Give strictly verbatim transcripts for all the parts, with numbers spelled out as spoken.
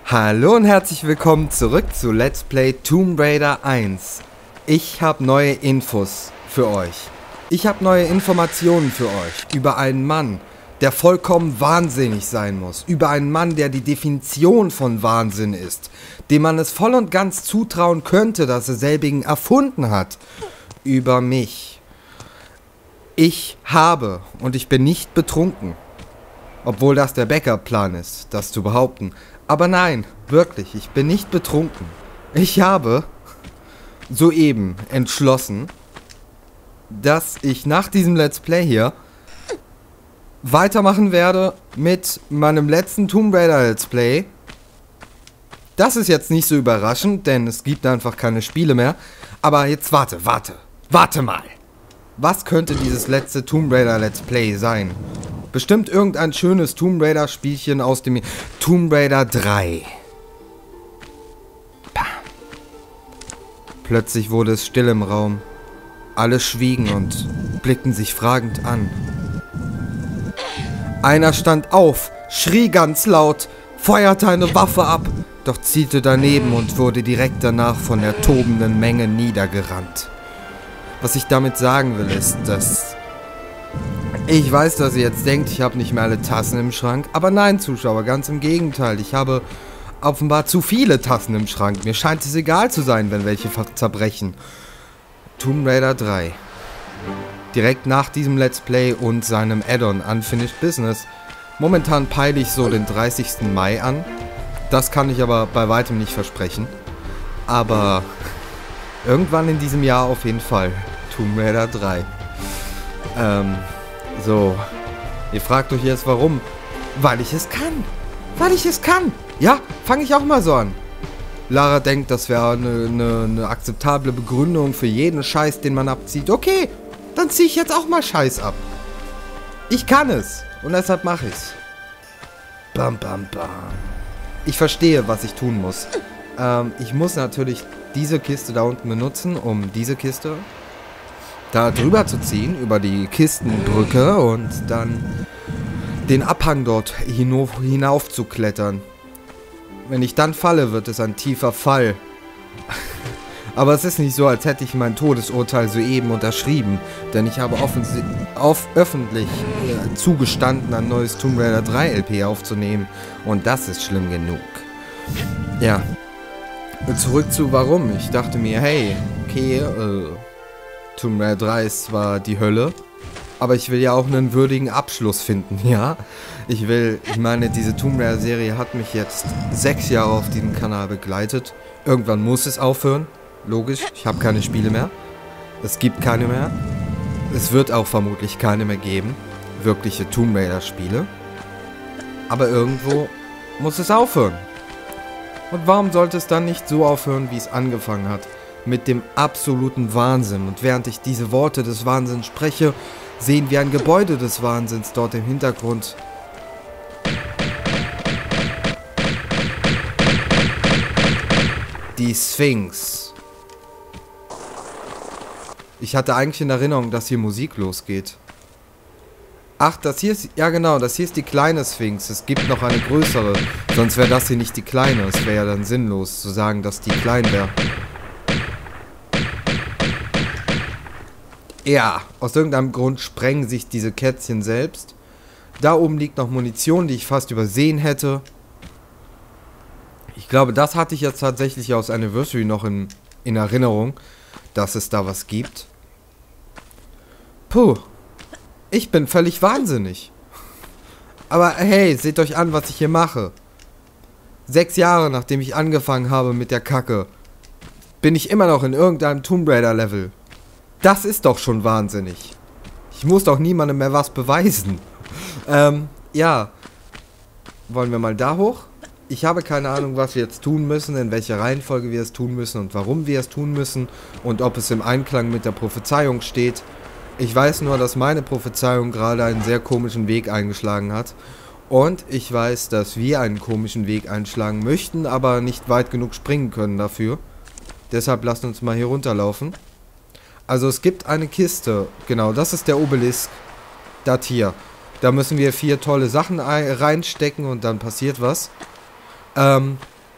Hallo und herzlich willkommen zurück zu Let's Play Tomb Raider eins. Ich habe neue Infos für euch. Ich habe neue Informationen für euch über einen Mann, der vollkommen wahnsinnig sein muss. Über einen Mann, der die Definition von Wahnsinn ist. Dem man es voll und ganz zutrauen könnte, dass er selbigen erfunden hat. Über mich. Ich habe, und ich bin nicht betrunken, obwohl das der Backup-Plan ist, das zu behaupten. Aber nein, wirklich, ich bin nicht betrunken. Ich habe soeben entschlossen, dass ich nach diesem Let's Play hier weitermachen werde mit meinem letzten Tomb Raider Let's Play. Das ist jetzt nicht so überraschend, denn es gibt einfach keine Spiele mehr. Aber jetzt warte, warte, warte mal. Was könnte dieses letzte Tomb Raider Let's Play sein? Bestimmt irgendein schönes Tomb Raider Spielchen aus dem Tomb Raider drei. Bam. Plötzlich wurde es still im Raum. Alle schwiegen und blickten sich fragend an. Einer stand auf, schrie ganz laut, feuerte eine Waffe ab, doch zielte daneben und wurde direkt danach von der tobenden Menge niedergerannt. Was ich damit sagen will, ist, dass ich weiß, dass ihr jetzt denkt, ich habe nicht mehr alle Tassen im Schrank. Aber nein, Zuschauer, ganz im Gegenteil. Ich habe offenbar zu viele Tassen im Schrank. Mir scheint es egal zu sein, wenn welche zerbrechen. Tomb Raider drei. Direkt nach diesem Let's Play und seinem Add-on Unfinished Business. Momentan peile ich so den dreißigsten Mai an. Das kann ich aber bei weitem nicht versprechen. Aber irgendwann in diesem Jahr auf jeden Fall. Tomb Raider drei. Ähm... So, ihr fragt euch jetzt warum? Weil ich es kann. Weil ich es kann. Ja, fange ich auch mal so an. Lara denkt, das wäre eine, eine, eine akzeptable Begründung für jeden Scheiß, den man abzieht. Okay, dann ziehe ich jetzt auch mal Scheiß ab. Ich kann es. Und deshalb mache ich's. Bam, bam, bam. Ich verstehe, was ich tun muss. Ähm, ich muss natürlich diese Kiste da unten benutzen, um diese Kiste da drüber zu ziehen, über die Kistenbrücke und dann den Abhang dort hinauf, hinauf zu klettern. Wenn ich dann falle, wird es ein tiefer Fall. Aber es ist nicht so, als hätte ich mein Todesurteil soeben unterschrieben, denn ich habe auf, öffentlich äh, zugestanden, ein neues Tomb Raider drei L P aufzunehmen und das ist schlimm genug. Ja, zurück zu warum. Ich dachte mir, hey, okay, äh, Tomb Raider drei ist zwar die Hölle, aber ich will ja auch einen würdigen Abschluss finden, ja? Ich will, ich meine, diese Tomb Raider Serie hat mich jetzt sechs Jahre auf diesem Kanal begleitet. Irgendwann muss es aufhören, logisch, ich habe keine Spiele mehr. Es gibt keine mehr. Es wird auch vermutlich keine mehr geben, wirkliche Tomb Raider Spiele. Aber irgendwo muss es aufhören. Und warum sollte es dann nicht so aufhören, wie es angefangen hat? Mit dem absoluten Wahnsinn. Und während ich diese Worte des Wahnsinns spreche, sehen wir ein Gebäude des Wahnsinns dort im Hintergrund. Die Sphinx. Ich hatte eigentlich in Erinnerung, dass hier Musik losgeht. Ach, das hier ist... Ja genau, das hier ist die kleine Sphinx. Es gibt noch eine größere. Sonst wäre das hier nicht die kleine. Es wäre ja dann sinnlos zu sagen, dass die klein wäre. Ja, aus irgendeinem Grund sprengen sich diese Kätzchen selbst. Da oben liegt noch Munition, die ich fast übersehen hätte. Ich glaube, das hatte ich jetzt tatsächlich aus Anniversary noch in, in Erinnerung, dass es da was gibt. Puh, ich bin völlig wahnsinnig. Aber hey, seht euch an, was ich hier mache. Sechs Jahre nachdem ich angefangen habe mit der Kacke, bin ich immer noch in irgendeinem Tomb Raider Level. Das ist doch schon wahnsinnig. Ich muss doch niemandem mehr was beweisen. Ähm, ja. Wollen wir mal da hoch? Ich habe keine Ahnung, was wir jetzt tun müssen, in welcher Reihenfolge wir es tun müssen und warum wir es tun müssen und ob es im Einklang mit der Prophezeiung steht. Ich weiß nur, dass meine Prophezeiung gerade einen sehr komischen Weg eingeschlagen hat. Und ich weiß, dass wir einen komischen Weg einschlagen möchten, aber nicht weit genug springen können dafür. Deshalb lasst uns mal hier runterlaufen. Also es gibt eine Kiste, genau, das ist der Obelisk, das hier. Da müssen wir vier tolle Sachen reinstecken und dann passiert was. Ähm,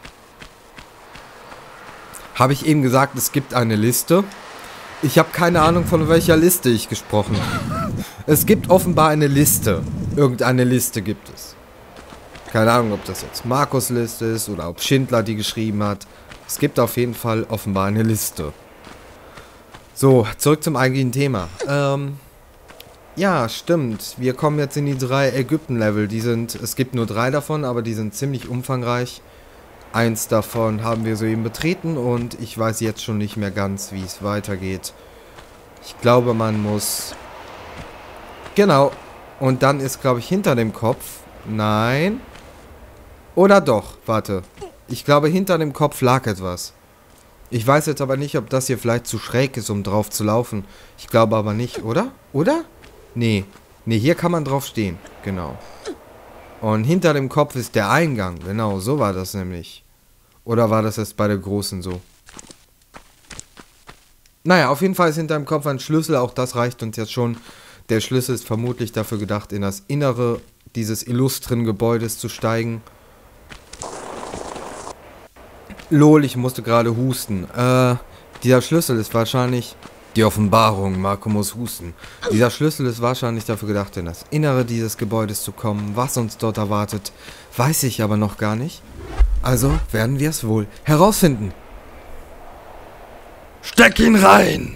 Habe ich eben gesagt, es gibt eine Liste? Ich habe keine Ahnung, von welcher Liste ich gesprochen habe. Es gibt offenbar eine Liste. Irgendeine Liste gibt es. Keine Ahnung, ob das jetzt Markus' Liste ist oder ob Schindler die geschrieben hat. Es gibt auf jeden Fall offenbar eine Liste. So, zurück zum eigentlichen Thema. Ähm, ja, stimmt. Wir kommen jetzt in die drei Ägypten-Level. Die sind, es gibt nur drei davon, aber die sind ziemlich umfangreich. Eins davon haben wir soeben betreten und ich weiß jetzt schon nicht mehr ganz, wie es weitergeht. Ich glaube, man muss... Genau. Und dann ist, glaube ich, hinter dem Kopf... Nein. Oder doch, warte. Ich glaube, hinter dem Kopf lag etwas. Ich weiß jetzt aber nicht, ob das hier vielleicht zu schräg ist, um drauf zu laufen. Ich glaube aber nicht, oder? Oder? Nee. Nee, hier kann man drauf stehen. Genau. Und hinter dem Kopf ist der Eingang. Genau, so war das nämlich. Oder war das jetzt bei der Großen so? Naja, auf jeden Fall ist hinter dem Kopf ein Schlüssel. Auch das reicht uns jetzt schon. Der Schlüssel ist vermutlich dafür gedacht, in das Innere dieses illustren Gebäudes zu steigen. Lol, ich musste gerade husten. Äh, dieser Schlüssel ist wahrscheinlich... Die Offenbarung, Marco muss husten. Dieser Schlüssel ist wahrscheinlich dafür gedacht, in das Innere dieses Gebäudes zu kommen. Was uns dort erwartet, weiß ich aber noch gar nicht. Also werden wir es wohl herausfinden. Steck ihn rein!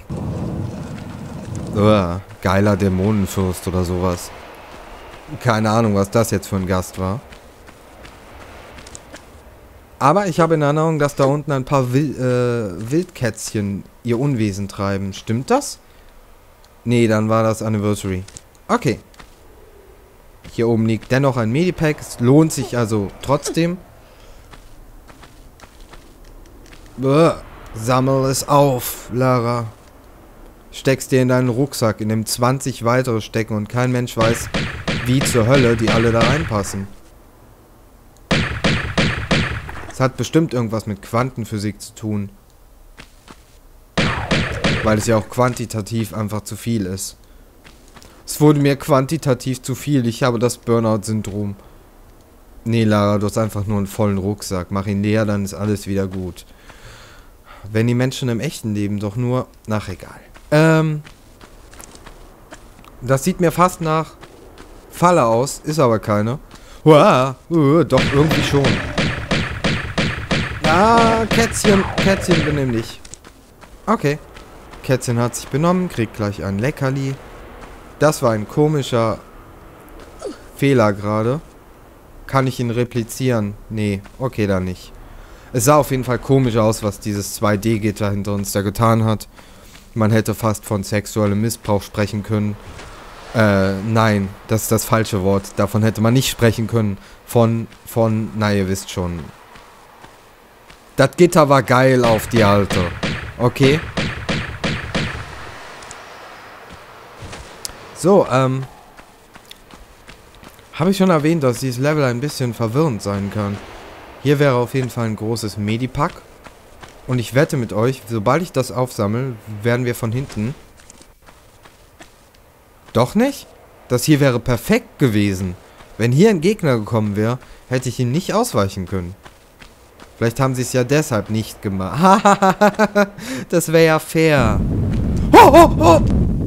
Uah, geiler Dämonenfürst oder sowas. Keine Ahnung, was das jetzt für ein Gast war. Aber ich habe in Erinnerung, dass da unten ein paar Wil äh, Wildkätzchen ihr Unwesen treiben. Stimmt das? Nee, dann war das Anniversary. Okay. Hier oben liegt dennoch ein Medipack. Es lohnt sich also trotzdem. Bäh, sammel es auf, Lara. Steck's dir in deinen Rucksack, in dem zwanzig weitere stecken und kein Mensch weiß, wie zur Hölle die alle da reinpassen. Es hat bestimmt irgendwas mit Quantenphysik zu tun. Weil es ja auch quantitativ einfach zu viel ist. Es wurde mir quantitativ zu viel. Ich habe das Burnout-Syndrom. Nee, Lara, du hast einfach nur einen vollen Rucksack. Mach ihn leer, dann ist alles wieder gut. Wenn die Menschen im echten Leben doch nur... Ach, egal. Ähm... Das sieht mir fast nach Falle aus. Ist aber keine. Uah, uh, doch, irgendwie schon. Ah, Kätzchen. Kätzchen, benimm dich. Okay. Kätzchen hat sich benommen, kriegt gleich ein Leckerli. Das war ein komischer Fehler gerade. Kann ich ihn replizieren? Nee, okay, dann nicht. Es sah auf jeden Fall komisch aus, was dieses zwei D Gitter hinter uns da getan hat. Man hätte fast von sexuellem Missbrauch sprechen können. Äh, nein, das ist das falsche Wort. Davon hätte man nicht sprechen können. Von, von, na ihr wisst schon. Das Gitter war geil auf die Alte. Okay. So, ähm... habe ich schon erwähnt, dass dieses Level ein bisschen verwirrend sein kann. Hier wäre auf jeden Fall ein großes Medipack. Und ich wette mit euch, sobald ich das aufsammle, werden wir von hinten... Doch nicht? Das hier wäre perfekt gewesen. Wenn hier ein Gegner gekommen wäre, hätte ich ihn nicht ausweichen können. Vielleicht haben sie es ja deshalb nicht gemacht. Das wäre ja fair. Oh, oh, oh!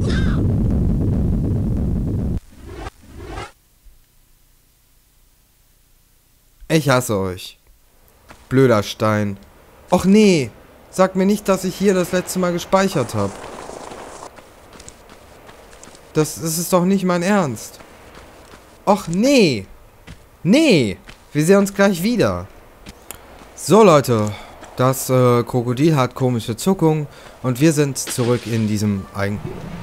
Ich hasse euch. Blöder Stein. Och nee, sag mir nicht, dass ich hier das letzte Mal gespeichert habe. Das, das ist doch nicht mein Ernst. Och nee. Nee, wir sehen uns gleich wieder. So Leute, das äh, Krokodil hat komische Zuckungen und wir sind zurück in diesem Eigen...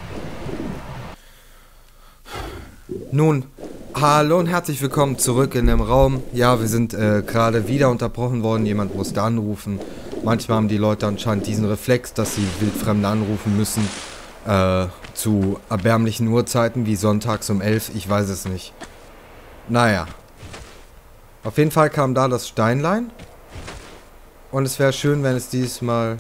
Nun, hallo und herzlich willkommen zurück in dem Raum. Ja, wir sind äh, gerade wieder unterbrochen worden, jemand musste anrufen. Manchmal haben die Leute anscheinend diesen Reflex, dass sie Wildfremde anrufen müssen. Äh, zu erbärmlichen Uhrzeiten wie sonntags um elf, ich weiß es nicht. Naja. Auf jeden Fall kam da das Steinlein. Und es wäre schön, wenn es diesmal...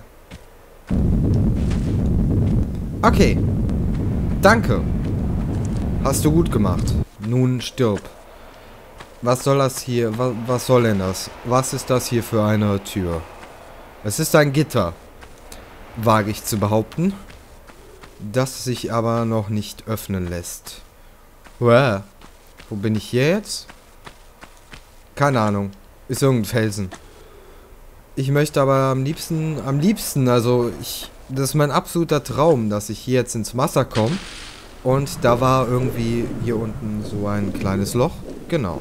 Okay. Danke. Hast du gut gemacht. Nun stirb. Was soll das hier? Was, was soll denn das? Was ist das hier für eine Tür? Es ist ein Gitter, wage ich zu behaupten, das sich aber noch nicht öffnen lässt. Uah. Wo bin ich hier jetzt? Keine Ahnung. Ist irgendein Felsen. Ich möchte aber am liebsten, am liebsten, also ich, das ist mein absoluter Traum, dass ich hier jetzt ins Wasser komme. Und da war irgendwie hier unten so ein kleines Loch. Genau.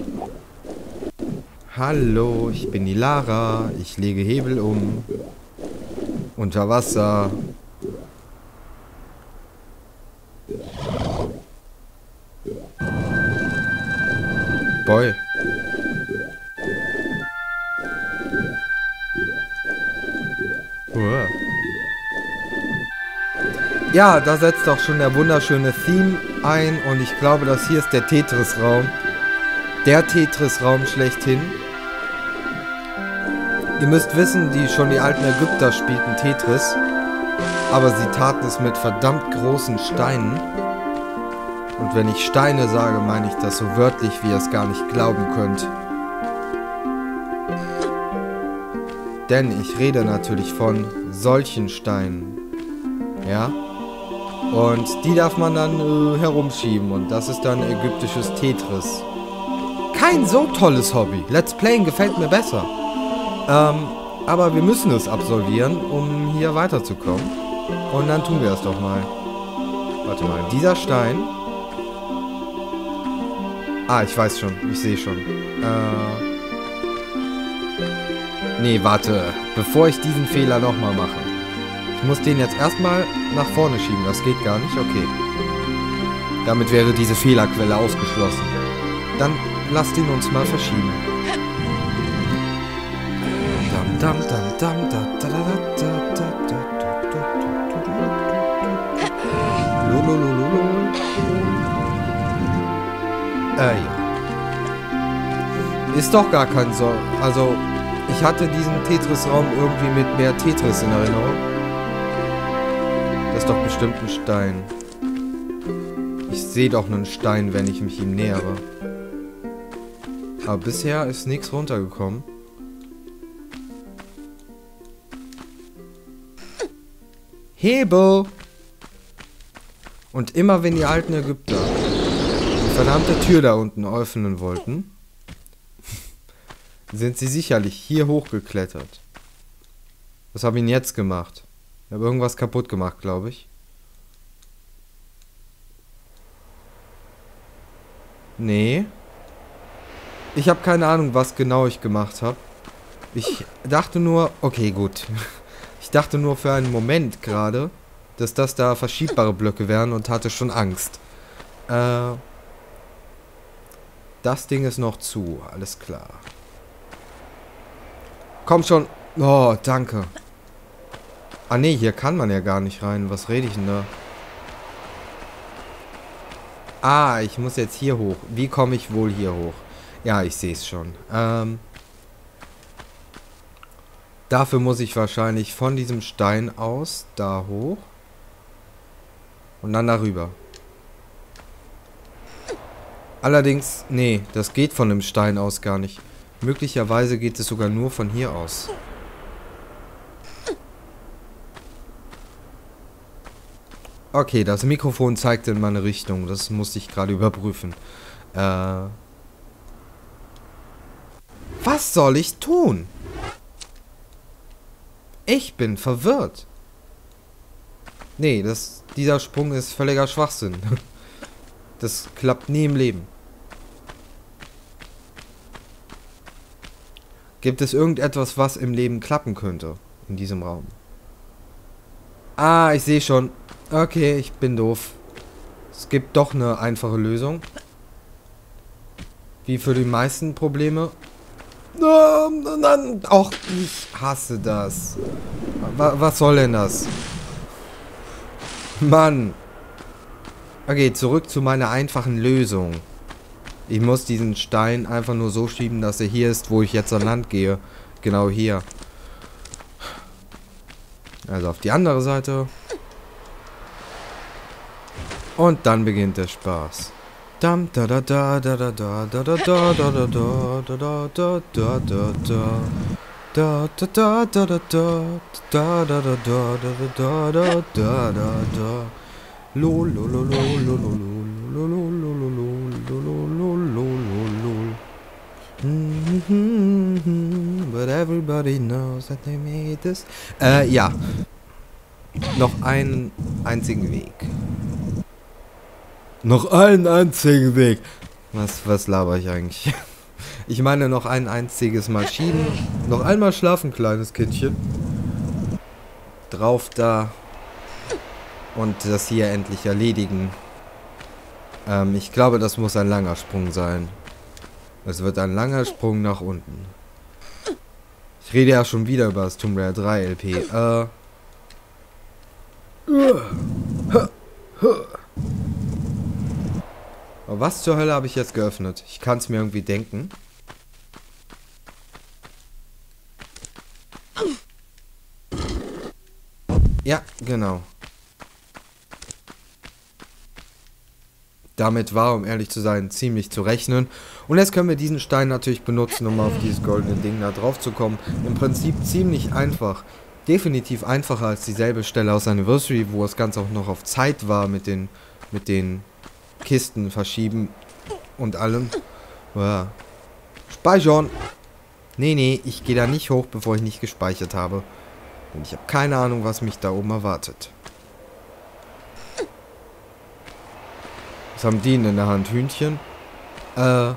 Hallo, ich bin die Lara. Ich lege Hebel um. Unter Wasser. Boy. Uah. Ja, da setzt auch schon der wunderschöne Theme ein und ich glaube, das hier ist der Tetris-Raum. Der Tetris-Raum schlechthin. Ihr müsst wissen, die schon die alten Ägypter spielten Tetris, aber sie taten es mit verdammt großen Steinen. Und wenn ich Steine sage, meine ich das so wörtlich, wie ihr es gar nicht glauben könnt. Denn ich rede natürlich von solchen Steinen. Ja? Und die darf man dann äh, herumschieben und das ist dann ägyptisches Tetris. Kein so tolles Hobby. Let's Playing gefällt mir besser. Ähm, aber wir müssen es absolvieren, um hier weiterzukommen. Und dann tun wir es doch mal. Warte mal, dieser Stein... Ah, ich weiß schon. Ich sehe schon. Äh... Nee, warte. Bevor ich diesen Fehler nochmal mache. Ich muss den jetzt erstmal nach vorne schieben. Das geht gar nicht. Okay. Damit wäre diese Fehlerquelle ausgeschlossen. Dann lasst ihn uns mal verschieben. Dam, dam, dam, dam, da, da, da, da, da, da, da, da. Lololololo. Äh, ja. Ist doch gar kein so... Also, ich hatte diesen Tetris-Raum irgendwie mit mehr Tetris in Erinnerung. Das ist doch bestimmt ein Stein. Ich sehe doch einen Stein, wenn ich mich ihm nähere. Aber bisher ist nichts runtergekommen. Hebel! Und immer wenn die alten Ägypter die verdammte Tür da unten öffnen wollten, sind sie sicherlich hier hochgeklettert. Was habe ich denn jetzt gemacht? Ich habe irgendwas kaputt gemacht, glaube ich. Nee. Ich habe keine Ahnung, was genau ich gemacht habe. Ich dachte nur... Okay, gut. Ich dachte nur für einen Moment gerade, dass das da verschiebbare Blöcke wären und hatte schon Angst. Äh... Das Ding ist noch zu. Alles klar. Komm schon. Oh, danke. Ah nee, hier kann man ja gar nicht rein. Was rede ich denn da? Ah, ich muss jetzt hier hoch. Wie komme ich wohl hier hoch? Ja, ich sehe es schon. Ähm... Dafür muss ich wahrscheinlich von diesem Stein aus da hoch. Und dann darüber. Allerdings, nee, das geht von dem Stein aus gar nicht. Möglicherweise geht es sogar nur von hier aus. Okay, das Mikrofon zeigt in meine Richtung. Das musste ich gerade überprüfen. Äh... Was soll ich tun? Ich bin verwirrt. Nee, das, dieser Sprung ist völliger Schwachsinn. Das klappt nie im Leben. Gibt es irgendetwas, was im Leben klappen könnte? In diesem Raum. Ah, ich sehe schon. Okay, ich bin doof. Es gibt doch eine einfache Lösung. Wie für die meisten Probleme. Och, ich hasse das. Was soll denn das? Mann. Okay, zurück zu meiner einfachen Lösung. Ich muss diesen Stein einfach nur so schieben, dass er hier ist, wo ich jetzt an Land gehe. Genau hier. Also auf die andere Seite. Und dann beginnt der Spaß. Dam da da da da da da da da da da da da da da da da da. Da da da da da da da da da da da da da da da da. Lo lo lo lo lo lo lo lo lo lo lo lo lo lo. But everybody knows that they made this. Äh, ja. Noch einen einzigen Weg. Noch einen einzigen Weg. Was, was laber ich eigentlich? Ich meine noch ein einziges Mal schieben. Noch einmal schlafen, kleines Kindchen. Drauf da. Und das hier endlich erledigen. Ähm, ich glaube, das muss ein langer Sprung sein. Es wird ein langer Sprung nach unten. Ich rede ja schon wieder über das Tomb Raider drei L P. Äh. Aber was zur Hölle habe ich jetzt geöffnet? Ich kann es mir irgendwie denken. Ja, genau. Damit war, um ehrlich zu sein, ziemlich zu rechnen. Und jetzt können wir diesen Stein natürlich benutzen, um auf dieses goldene Ding da drauf zu kommen. Im Prinzip ziemlich einfach. Definitiv einfacher als dieselbe Stelle aus Anniversary, wo das Ganze auch noch auf Zeit war mit den, mit den Kisten verschieben und allem. Ja. Speichern! Nee, nee, ich gehe da nicht hoch, bevor ich nicht gespeichert habe. Und ich habe keine Ahnung, was mich da oben erwartet. Was haben die denn in der Hand? Hühnchen? Äh.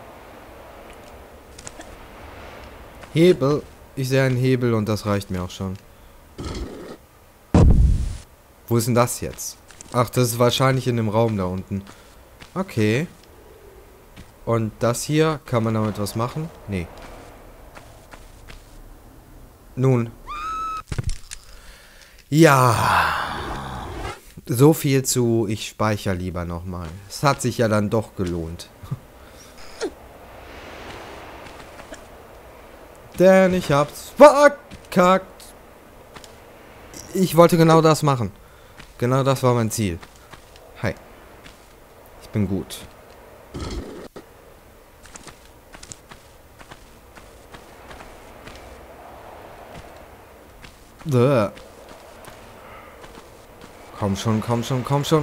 Hebel. Ich sehe einen Hebel und das reicht mir auch schon. Wo ist denn das jetzt? Ach, das ist wahrscheinlich in dem Raum da unten. Okay. Und das hier, kann man damit was machen? Nee. Nun. Ja. So viel zu, ich speichere lieber nochmal. Es hat sich ja dann doch gelohnt. Denn ich hab's verkackt. Ich wollte genau das machen. Genau das war mein Ziel. Hi. Ich bin gut. Duh. Komm schon, komm schon, komm schon.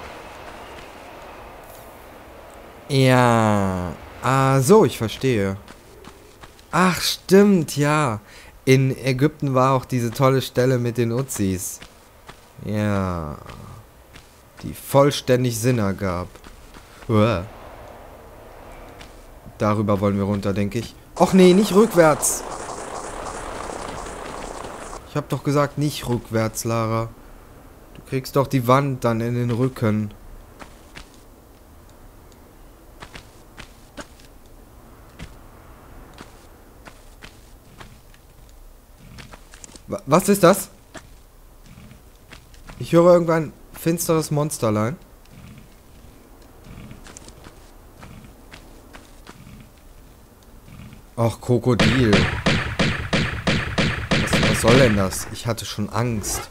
Ja. Ah, so, ich verstehe. Ach, stimmt, ja. In Ägypten war auch diese tolle Stelle mit den Uzis. Ja. Die vollständig Sinn ergab. Uah. Darüber wollen wir runter, denke ich. Och nee, nicht rückwärts. Ich hab doch gesagt, nicht rückwärts, Lara. Du kriegst doch die Wand dann in den Rücken. Was ist das? Ich höre irgendwann finsteres Monsterlein. Ach, Krokodil. Was, was soll denn das? Ich hatte schon Angst.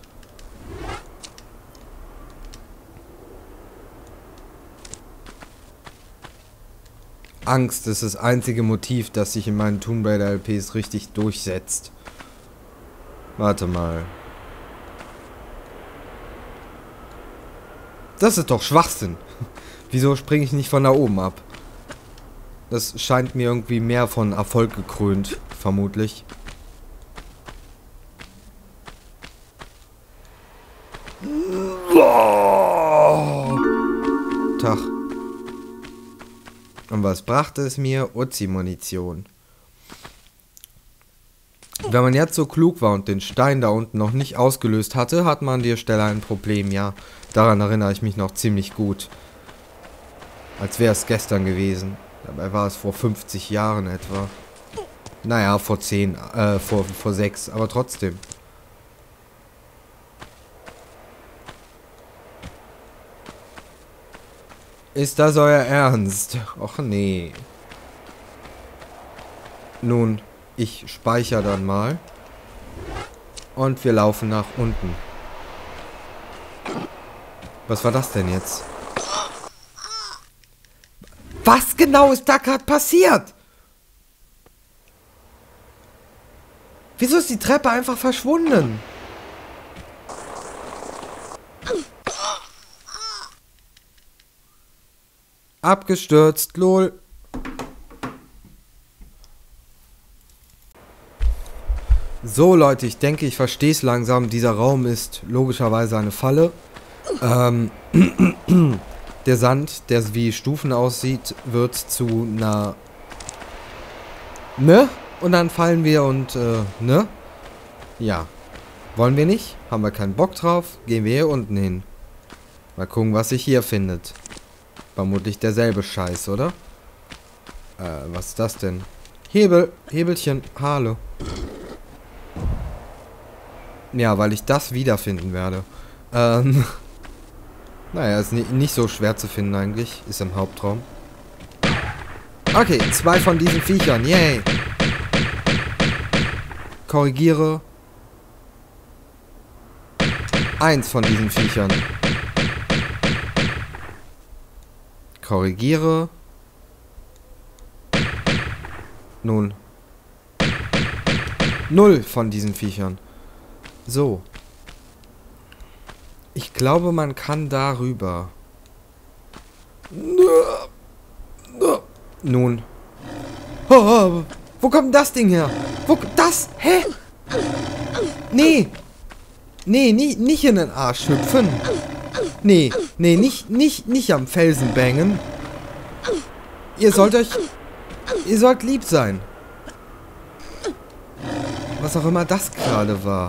Angst ist das einzige Motiv, das sich in meinen Tomb Raider L Ps richtig durchsetzt. Warte mal. Das ist doch Schwachsinn. Wieso springe ich nicht von da oben ab? Das scheint mir irgendwie mehr von Erfolg gekrönt, vermutlich. Tag. Und was brachte es mir? Uzi-Munition. Wenn man jetzt so klug war und den Stein da unten noch nicht ausgelöst hatte, hat man an der Stelle ein Problem, ja. Daran erinnere ich mich noch ziemlich gut. Als wäre es gestern gewesen. Dabei war es vor fünfzig Jahren etwa. Naja, vor zehn, äh, vor, vor sechs, aber trotzdem. Ist das euer Ernst? Och nee. Nun, ich speichere dann mal. Und wir laufen nach unten. Was war das denn jetzt? Was genau ist da gerade passiert? Wieso ist die Treppe einfach verschwunden? Abgestürzt, lol. So Leute, ich denke, ich verstehe es langsam. Dieser Raum ist logischerweise eine Falle. Ähm, der Sand, der wie Stufen aussieht, wird zu einer... Ne? Und dann fallen wir und, äh, ne? Ja. Wollen wir nicht? Haben wir keinen Bock drauf? Gehen wir hier unten hin. Mal gucken, was sich hier findet. Vermutlich derselbe Scheiß, oder? Äh, was ist das denn? Hebel, Hebelchen, hallo. Ja, weil ich das wiederfinden werde. Ähm, naja, ist ni- nicht so schwer zu finden eigentlich. Ist im Hauptraum. Okay, zwei von diesen Viechern, yay. Korrigiere. Eins von diesen Viechern. Korrigiere. Nun. Null von diesen Viechern. So. Ich glaube, man kann darüber. Nun. Oh, oh, wo kommt das Ding her? Wo das? Hä? Nee. Nee, nie, nicht in den Arsch hüpfen. Nee, nee, nicht, nicht, nicht am Felsen bängen. Ihr sollt euch... Ihr sollt lieb sein. Was auch immer das gerade war.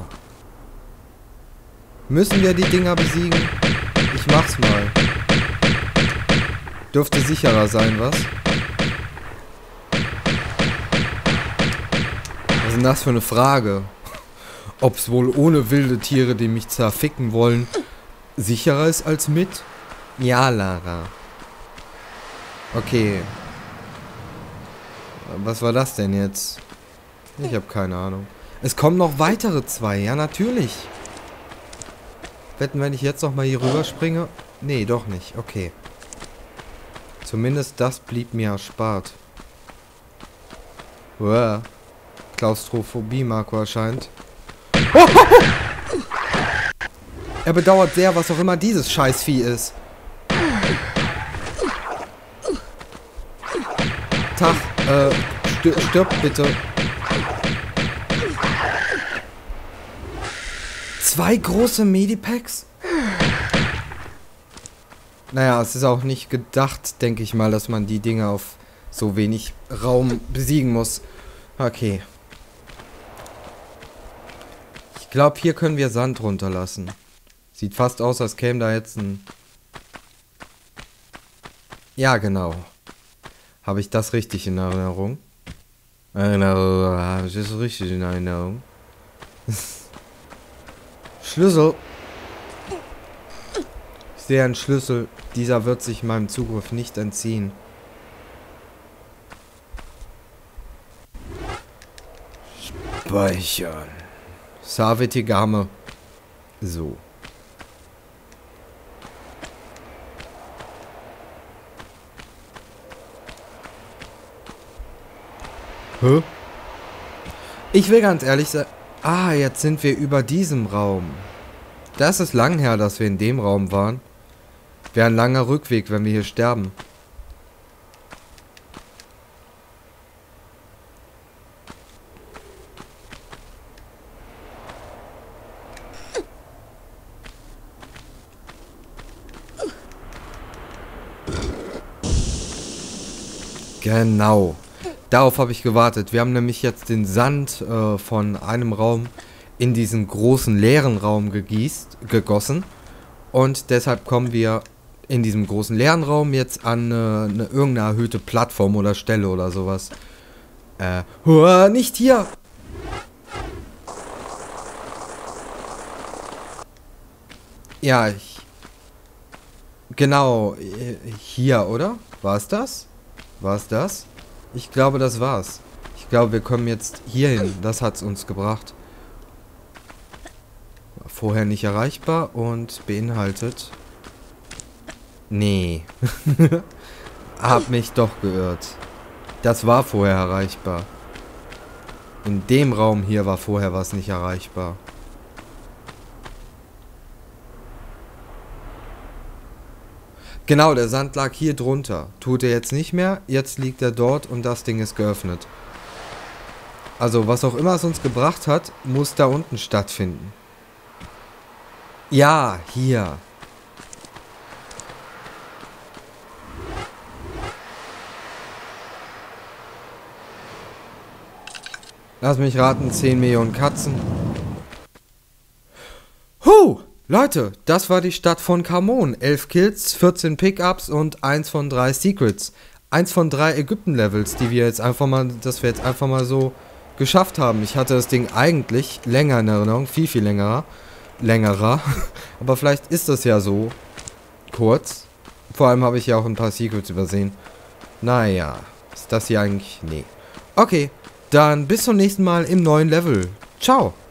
Müssen wir die Dinger besiegen? Ich mach's mal. Dürfte sicherer sein, was? Was ist denn das für eine Frage? Ob's wohl ohne wilde Tiere, die mich zerficken wollen, sicherer ist als mit? Ja, Lara. Okay. Was war das denn jetzt? Ich habe keine Ahnung. Es kommen noch weitere zwei. Ja, natürlich. Wetten, wenn ich jetzt noch mal hier rüber springe? Nee, doch nicht. Okay. Zumindest das blieb mir erspart. Uah. Klaustrophobie, Marco erscheint. Oh, oh, oh. Er bedauert sehr, was auch immer dieses Scheißvieh ist. Tag, äh, stir stirb bitte. Zwei große Medipacks? Naja, es ist auch nicht gedacht, denke ich mal, dass man die Dinge auf so wenig Raum besiegen muss. Okay. Ich glaube, hier können wir Sand runterlassen. Sieht fast aus, als käme da jetzt ein... Ja, genau. Habe ich das richtig in Erinnerung? Erinnerung, habe ich das richtig in Erinnerung? Schlüssel. Ich sehe einen Schlüssel. Dieser wird sich meinem Zugriff nicht entziehen. Speichern. Savetigame. So. Hä? Ich will ganz ehrlich sagen... Ah, jetzt sind wir über diesem Raum. Das ist lang her, dass wir in dem Raum waren. Wäre ein langer Rückweg, wenn wir hier sterben. Genau. Darauf habe ich gewartet. Wir haben nämlich jetzt den Sand äh, von einem Raum in diesen großen leeren Raum gegießt, gegossen. Und deshalb kommen wir in diesem großen leeren Raum jetzt an äh, eine irgendeine erhöhte Plattform oder Stelle oder sowas. Äh, huah, nicht hier! Ja, ich... Genau, hier, oder? War es das? War es das? Ich glaube, das war's. Ich glaube, wir kommen jetzt hier hin. Das hat's uns gebracht. Vorher nicht erreichbar und beinhaltet... Nee. Hab mich doch geirrt. Das war vorher erreichbar. In dem Raum hier war vorher was nicht erreichbar. Genau, der Sand lag hier drunter. Tut er jetzt nicht mehr. Jetzt liegt er dort und das Ding ist geöffnet. Also, was auch immer es uns gebracht hat, muss da unten stattfinden. Ja, hier. Lass mich raten, zehn Millionen Katzen. Huh! Leute, das war die Stadt von Kamon. elf Kills, vierzehn Pickups und eins von drei Secrets. eins von drei Ägypten-Levels, die wir jetzt einfach mal, dass wir jetzt einfach mal so geschafft haben. Ich hatte das Ding eigentlich länger in Erinnerung, viel, viel längerer. Längerer. Aber vielleicht ist das ja so kurz. Vor allem habe ich ja auch ein paar Secrets übersehen. Naja, ist das hier eigentlich... Nee. Okay, dann bis zum nächsten Mal im neuen Level. Ciao.